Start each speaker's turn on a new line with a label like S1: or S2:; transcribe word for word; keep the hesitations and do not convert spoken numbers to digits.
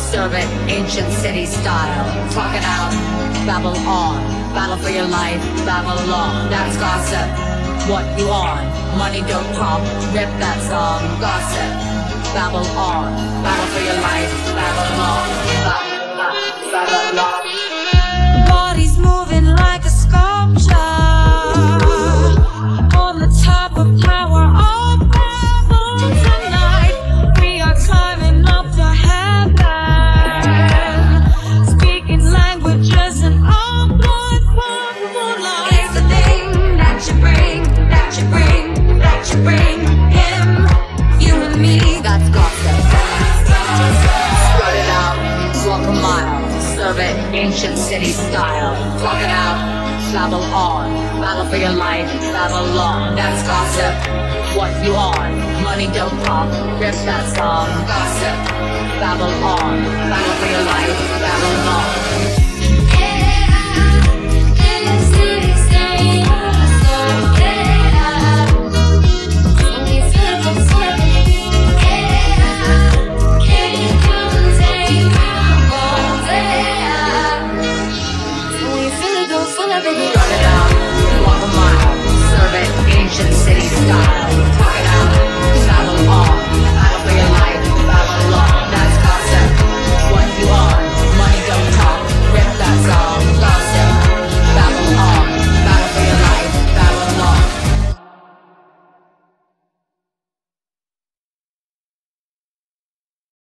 S1: serve it ancient city style. Talk it out, babble on, battle for your life, Babylon. That's gossip, what you on? Money don't talk, rip that song. Gossip, babble on, battle for your life, Babylon. Babylon, Babylon.
S2: Body's moving like a sculpture on the top of Tower of Babel. Tonight we are climbing up to heaven, speaking languages and all blood formula. It's the thing that you bring, that you bring, that you bring. Him, you and me.
S1: That's gossip. Spread it out, walk a mile, serve it ancient city style. Talk it out, babble on, battle for your life, Babylon. That's gossip, what you on? Money don't talk, rip that song. Gossip, babble on, battle for your life, Babylon. Start it out, walk a mile, serve it ancient city style. Talk it out, babble on,